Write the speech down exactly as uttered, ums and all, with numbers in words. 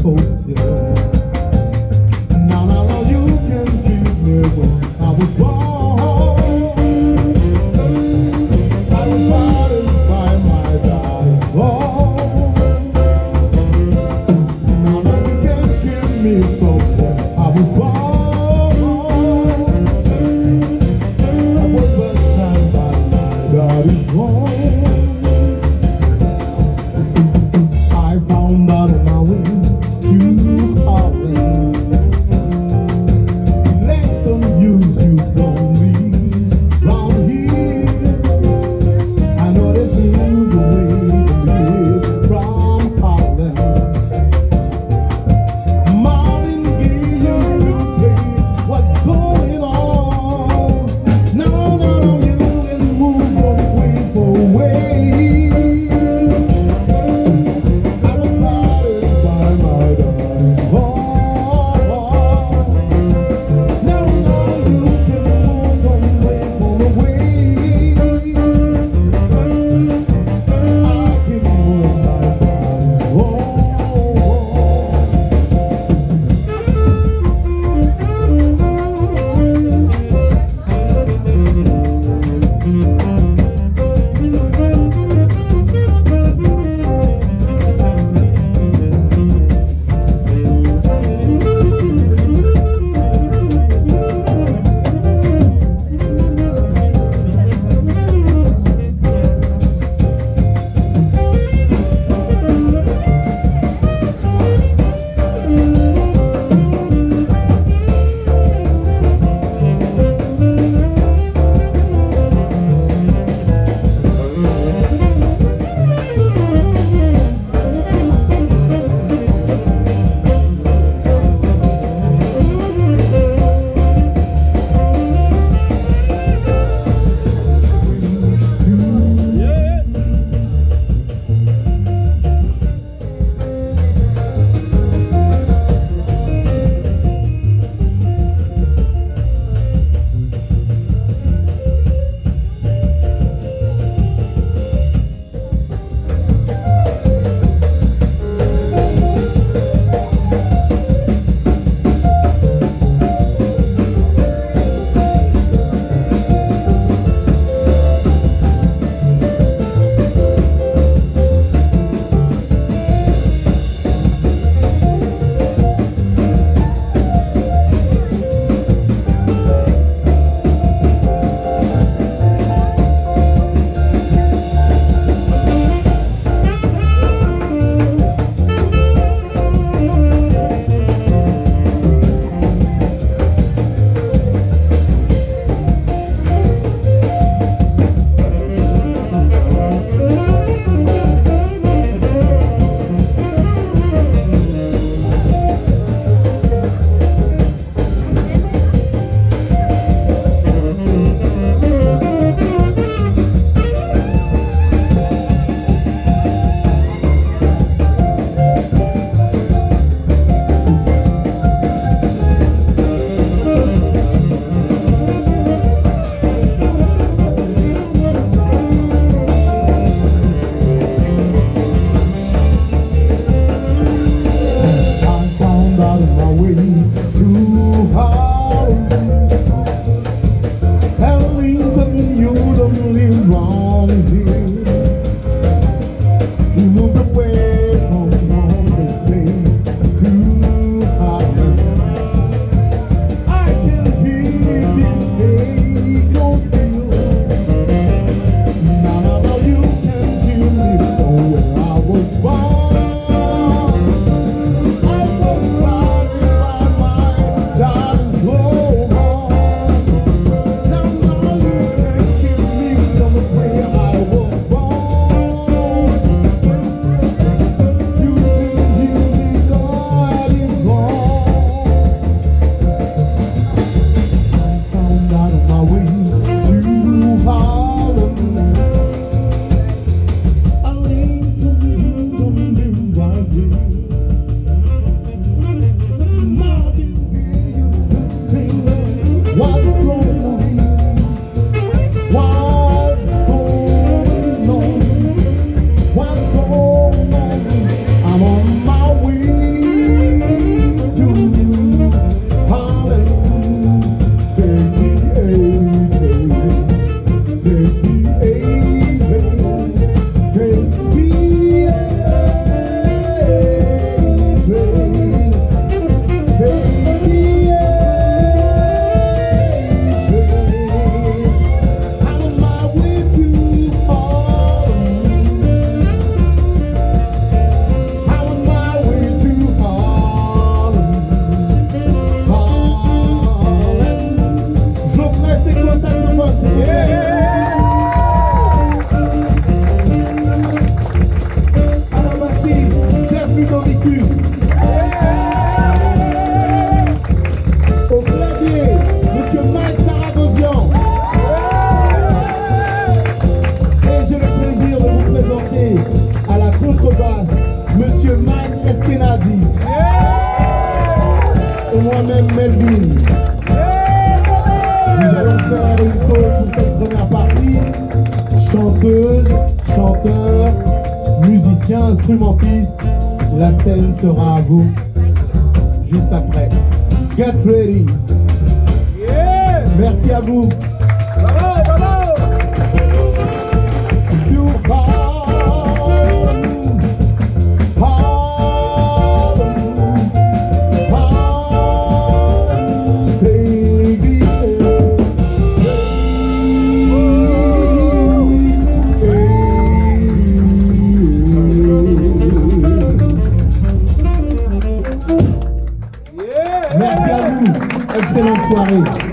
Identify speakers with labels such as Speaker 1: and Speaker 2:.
Speaker 1: supposed to. Now, now, now you can keep me when I was born. I was guided by my daddy's law. Now, now you can keep me from when I was born. I was baptized by my daddy's law. I found out on my way to Holland. Let them use you, don't leave round here. I know they knew the way to live from Holland. Marvin Gaye used to play what's going on. Now, now, you can move from way for way. I was guided by my Au clavier, monsieur Mike Saragosian. Et j'ai le plaisir de vous présenter à la contrebasse, monsieur Mike Eskenazi. Et moi-même, Melvin. Nous allons faire une pause pour cette première partie. Chanteuse, chanteur, musicien, instrumentiste. La scène sera à vous juste après. Get ready.
Speaker 2: Yeah.
Speaker 1: Merci à vous.
Speaker 2: Bravo, bravo.
Speaker 1: You Harlem, Harlem, Harlem, baby.
Speaker 2: Yeah.
Speaker 1: Merci à vous. Excellente soirée.